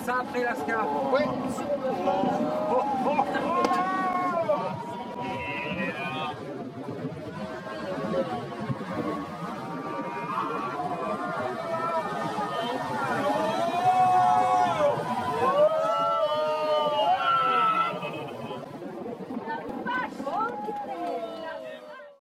ça après la scalloped. Oui. Oh, oh, oh.